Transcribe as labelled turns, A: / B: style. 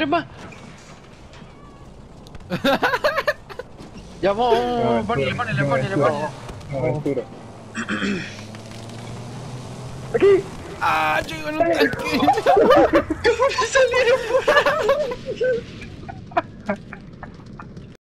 A: tres más. Ya vamos, ponle.
B: Aventura. ¡Aquí!
A: Ah, yo iba en un tanque.